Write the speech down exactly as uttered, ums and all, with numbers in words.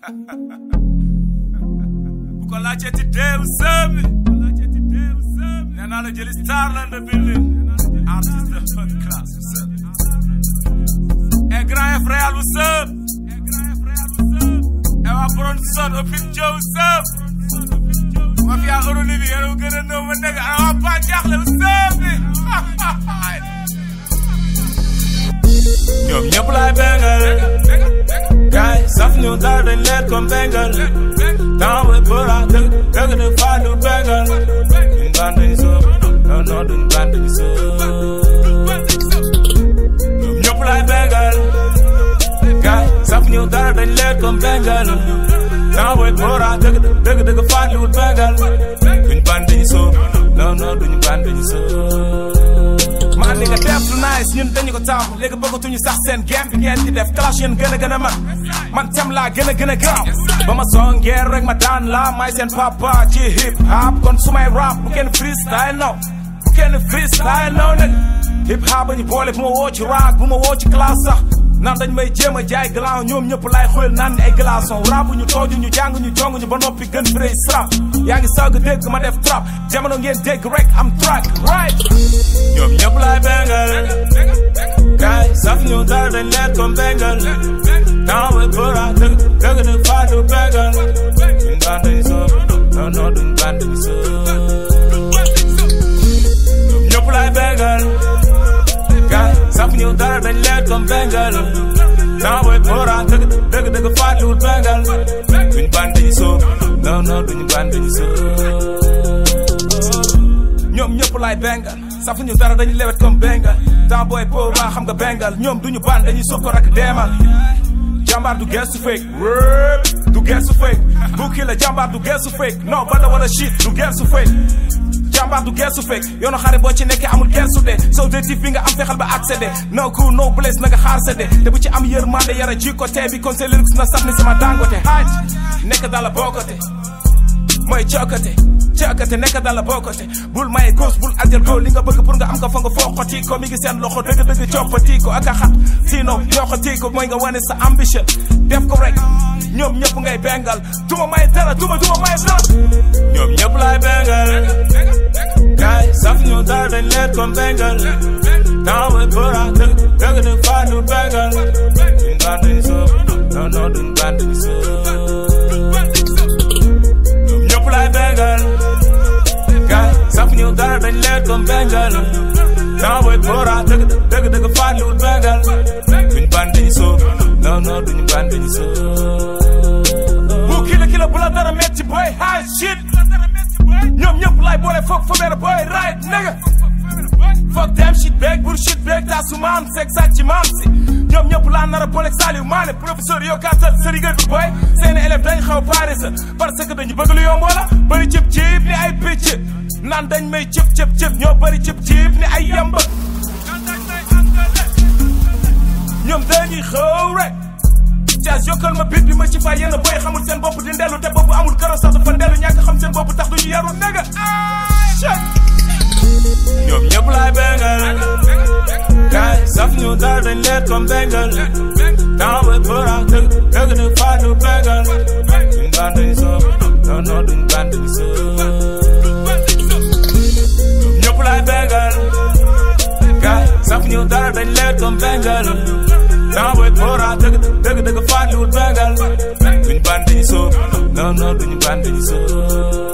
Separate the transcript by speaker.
Speaker 1: Buko laajte ti deewu sëmi nee naa la jëli star la in the building artiste de first class et grand frère wu sëb et waa production Opin Joe sëb ma fi yaa oro ni bi yéen a gën a nëw ma nekk ana waa ba jaaxle wu sëbi ñoom ñëpp laay bengal gaay saf ñu dara dañ leen comme bengal temps ba bëra dëgg dëgg de fàllu bengal duñ band dañ soob non non duñ band dañ soob ñoom ñëpp laay bengal gaay saf ñu dara dañ leen comme bengal temps ba bëra dëgg dëgg dëgg fàllu bengal duñ band dañ soob non non duñ band dañ soob man li nga def lu nice ñun dañu ko tàmm léegi bëggatuñu sax seen game bi ngeen di def clash yéen gën a gën a man man tam laa gën a gën a gaaw ba ma songeer rek ma daan la may seen papa ci hip hop kon su may rap bu kenn freestyle no bu kenn freestyle no nag hip hop ba ñu boole bu ma woo ci rap bu ma woo ci classe sax naan dañ may jéem a jaay glace ñoom ñëpp lay xool naan ay glaçons rabu ñu tooju ñu jàng ñu jong ñu ba noppi gën free strap yaa ngi soog a dégg ma def trap jamono ngeen dégg rek am track right ñoom ñëpp lay bengal gaay saf ñu dara dañ leen comme bengal temps ba bëra dëgg dëgg de faatu bengal duñ band dañ soob non non duñ band dañ soob ñoom ñëpp lay bengal gaay saf ñu dara dañ leen comme bengal temps ba bëra dëgg dëgg dëgg faatu bengal duñ band dañ soob non non duñ band dañ soob ñoom ñëpp lay bengal safu ñu dara dañu lewet comme bengal temps booy po ba xam nga bengal ñoom duñu ban dañuy soog ko rak deemal jàmbaar du gestu fake du gestu fake bukki la jàmbaar du gestu fake non bada wala shit du gestu fake jàmbaar du gestu fake yoonu xare boo ci nekkee amul gestu de so objectif bi nga am fexal ba accéder no coup no place na nga xaar sédde te bu ci am yërmande yara jikko tee bi conseil lyrics na saf ni sama dangote haaj nekk dans la bokkote mooy cookate cookate nekk dans la bokkote bul maye gauche bul ajal ko li nga bëgg pour nga am ko fa nga foxoti ko mi ngi seen loxo dëgg dëgg coppati ko ak a xat sinon ñoxoti ko mooy nga wane sa ambition def ko rek ñoom ñëpp ngay bengal duma may dara duma duma may dara ñoom ñëpp laay bengal gaay saf ñu dara dañ leen comme bengal temps ba bëra dëgg dëgg de faatu bengal duñ band dañ soob non non duñ band dañ soob lay bengal gaay saf ñu dara dañ leen comme bengal temps ba bëra dëgg dëgg dëgg faatu bengal duñ band dañ soob non non duñ band dañ soob bu kila kila bu la dara metti boy high shit ñoom ñëpp lay boole foog fa beere boy right nigga fuck damn shit beg bullshit beg taasu maam seeg sàcc ci maam si ñoom ñëpp laa nar a booleeg Saliou Mané professeur yoo kàttal sa rigal bi boy seeni élève dañ xaw pare sa parce que dañu bëgg lu yomb wala bëri cëp cib ni ay picc naan dañ may cëp cëp cëp ñoo bëri cëp cib ni ay yamba ñoom dañuy xëw rek Jazz yokkal ma bit bi ma ci fay yenn boy xamul seen bopp di ndellu te bopp amul karo sax dafa ndellu ñàkk xam seen bopp tax duñu yaru nega ñoom ñëpp laay bengal gaay saf ñu dara dañ leen comme bengal temps ba bëra dëgg dëgg de faatu bengal duñ band dañ soob non non duñ band dañ soob ñoom ñëpp laay bengal gaay saf ñu dara dañ leen comme bengal temps ba bëra dëgg dëgg dëgg faatu bengal duñ band dañ soob non non duñ band dañ soob